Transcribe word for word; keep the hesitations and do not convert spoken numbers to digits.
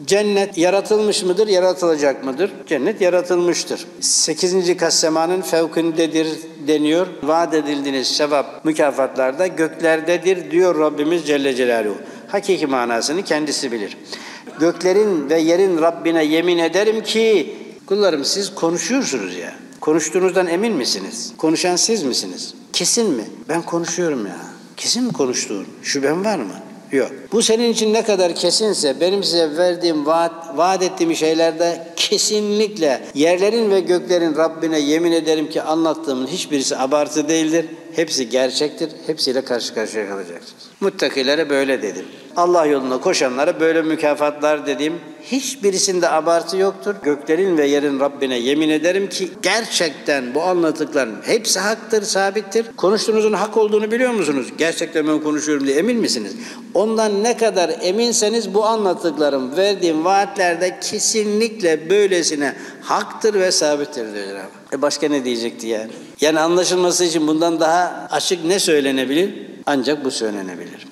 Cennet yaratılmış mıdır, yaratılacak mıdır? Cennet yaratılmıştır. Sekizinci kat semanın fevkindedir deniyor. Vaat edildiğiniz sevap mükafatlarda göklerdedir diyor Rabbimiz Celle Celaluhu. Hakiki manasını kendisi bilir. Göklerin ve yerin Rabbine yemin ederim ki, kullarım siz konuşuyorsunuz ya. Konuştuğunuzdan emin misiniz? Konuşan siz misiniz? Kesin mi? Ben konuşuyorum ya. Kesin mi konuştuğun? Şüphen var mı? Yok. Bu senin için ne kadar kesinse benim size verdiğim vaat, vaat ettiğim şeylerde kesinlikle yerlerin ve göklerin Rabbine yemin ederim ki anlattığımın hiçbirisi abartı değildir. Hepsi gerçektir. Hepsiyle karşı karşıya kalacaksınız. Muttakilere böyle dedim. Allah yolunda koşanlara böyle mükafatlar dedim. Hiçbirisinde abartı yoktur. Göklerin ve yerin Rabbine yemin ederim ki gerçekten bu anlattıklarım hepsi haktır, sabittir. Konuştuğunuzun hak olduğunu biliyor musunuz? Gerçekten ben konuşuyorum diye emin misiniz? Ondan ne kadar eminseniz bu anlattıklarım verdiğim vaatlerde kesinlikle böylesine haktır ve sabittir diyor Cenab-ı Hak. E başka ne diyecekti yani? Yani anlaşılması için bundan daha açık ne söylenebilir? Ancak bu söylenebilir.